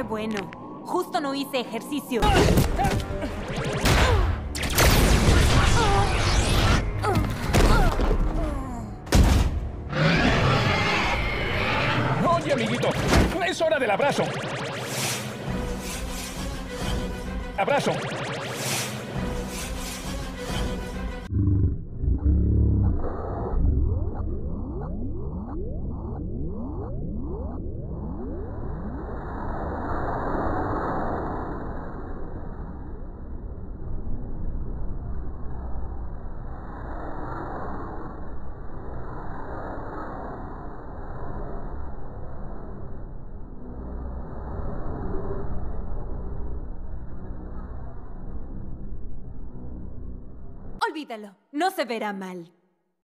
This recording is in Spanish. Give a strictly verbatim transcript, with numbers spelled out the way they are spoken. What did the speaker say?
¡Qué bueno! Justo no hice ejercicio. Oye, amiguito, es hora del abrazo. Abrazo. Olvídalo, no se verá mal.